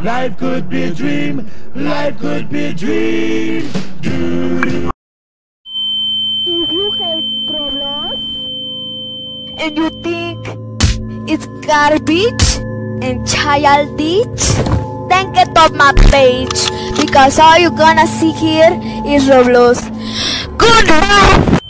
Life could be a dream. Life could be a dream. If you hate Roblox and you think it's garbage and childish, then get off my page, because all you're gonna see here is Roblox. Goodbye!